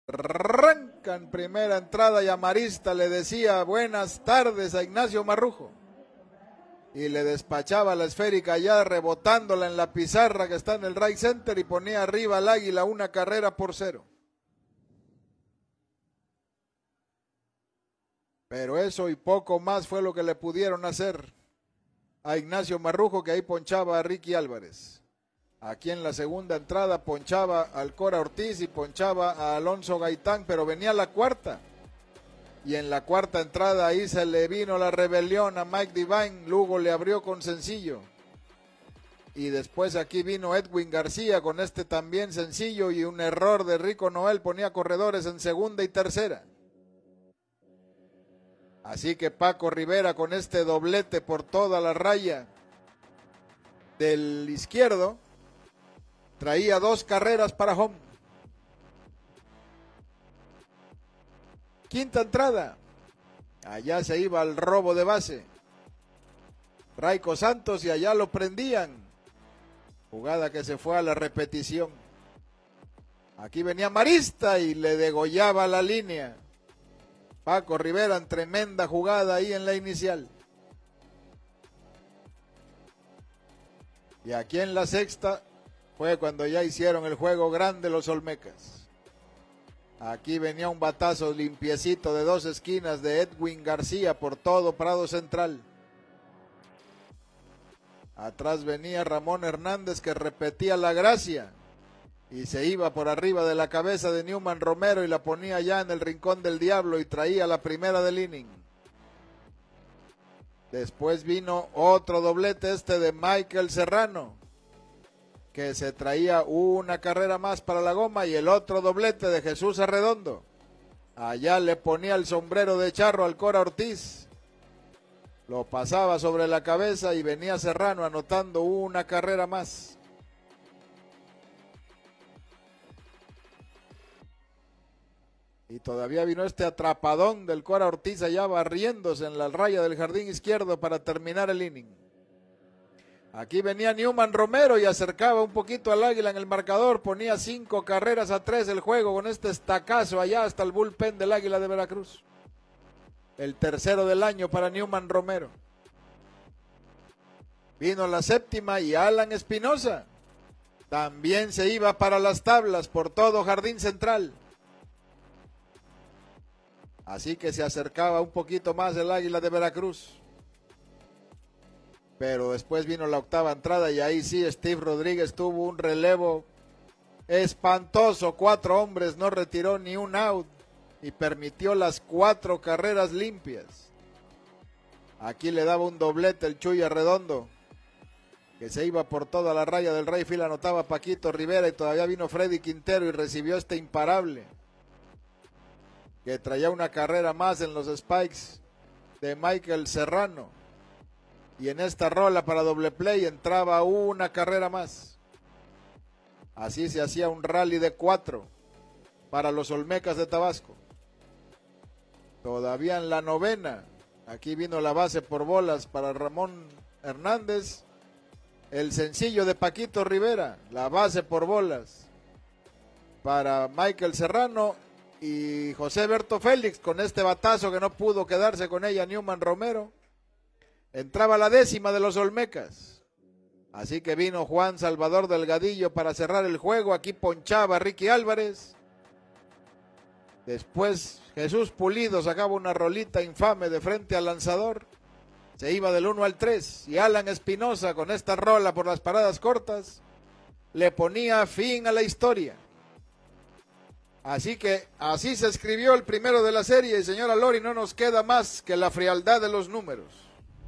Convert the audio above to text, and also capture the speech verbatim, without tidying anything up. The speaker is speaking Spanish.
Arranca en primera entrada y Amarista le decía buenas tardes a Ignacio Marrujo. Y le despachaba la esférica ya rebotándola en la pizarra que está en el right center y ponía arriba al Águila una carrera por cero. Pero eso y poco más fue lo que le pudieron hacer a Ignacio Marrujo, que ahí ponchaba a Ricky Álvarez. Aquí en la segunda entrada ponchaba al Cora Ortiz y ponchaba a Alonso Gaitán, pero venía la cuarta. Y en la cuarta entrada ahí se le vino la rebelión a Mike Divine. Lugo le abrió con sencillo. Y después aquí vino Edwin García con este también sencillo y un error de Rico Noel. Ponía corredores en segunda y tercera. Así que Paco Rivera con este doblete por toda la raya del izquierdo traía dos carreras para home. Quinta entrada. Allá se iba al robo de base. Raico Santos y allá lo prendían. Jugada que se fue a la repetición. Aquí venía Marista y le degollaba la línea. Paco Rivera en tremenda jugada ahí en la inicial. Y aquí en la sexta fue cuando ya hicieron el juego grande los Olmecas. Aquí venía un batazo limpiecito de dos esquinas de Edwin García por todo Prado Central. Atrás venía Ramón Hernández que repetía la gracia y se iba por arriba de la cabeza de Newman Romero y la ponía ya en el rincón del diablo y traía la primera del inning. Después vino otro doblete este de Michael Serrano, que se traía una carrera más para la goma, y el otro doblete de Jesús Arredondo. Allá le ponía el sombrero de charro al Cora Ortiz. Lo pasaba sobre la cabeza y venía Serrano anotando una carrera más. Y todavía vino este atrapadón del Cora Ortiz allá barriéndose en la raya del jardín izquierdo para terminar el inning. Aquí venía Newman Romero y acercaba un poquito al Águila en el marcador. Ponía cinco carreras a tres el juego con este estacazo allá hasta el bullpen del Águila de Veracruz. El tercero del año para Newman Romero. Vino la séptima y Alan Espinosa también se iba para las tablas por todo Jardín Central. Así que se acercaba un poquito más el Águila de Veracruz. Pero después vino la octava entrada y ahí sí Steve Rodríguez tuvo un relevo espantoso. Cuatro hombres, no retiró ni un out y permitió las cuatro carreras limpias. Aquí le daba un doblete el Chuy Arredondo, que se iba por toda la raya del right field, anotaba Paquito Rivera y todavía vino Freddy Quintero y recibió este imparable, que traía una carrera más en los spikes de Michael Serrano. Y en esta rola para doble play entraba una carrera más. Así se hacía un rally de cuatro para los Olmecas de Tabasco. Todavía en la novena, aquí vino la base por bolas para Ramón Hernández. El sencillo de Paquito Rivera, la base por bolas para Michael Serrano y José Berto Félix con este batazo que no pudo quedarse con ella Newman Romero. Entraba la décima de los Olmecas. Así que vino Juan Salvador Delgadillo para cerrar el juego. Aquí ponchaba a Ricky Álvarez. Después Jesús Pulido sacaba una rolita infame de frente al lanzador. Se iba del uno al tres. Y Alan Espinosa con esta rola por las paradas cortas le ponía fin a la historia. Así que así se escribió el primero de la serie. Y señora Lori, no nos queda más que la frialdad de los números.